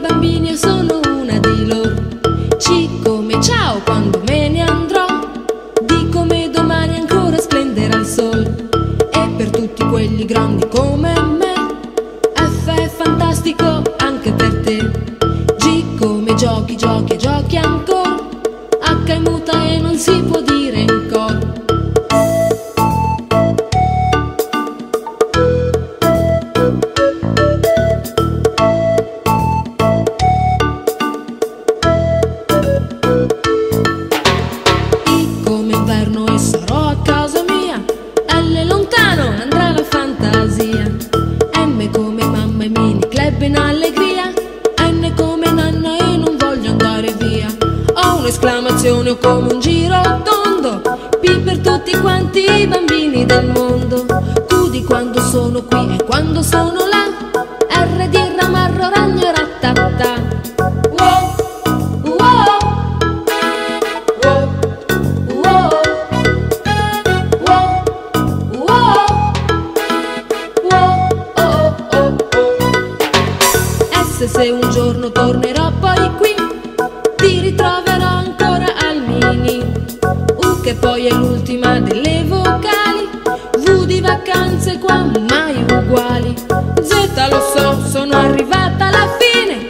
bambini e sono una di loro. C come ciao quando me ne andrò, D come domani ancora splenderà il sole. E per tutti quelli grandi come me, F è fantastico anche per te. G come giochi, giochi e giochi ancora, H è muta e non si può dire in coro. I come inverno e sarò a casa mia, L lontano andrà la fantasia. M come mamma e mini club in allegria, N come nanna e non voglio andare via. O un'esclamazione o come un giro tondo, P per tutti quanti i bambini del mondo. Q di quando sono qui e quando sono là, R di ramarro ragno rattata. Wow, wow, wow, wow, wow, wow, wow, oh, oh, oh. S se un giorno tornerò poi qui, ti ritroverò ancora al mini. U che poi è l'ultima delle vocali, V di vacanze qua mai uguali. Z lo so, sono arrivata alla fine,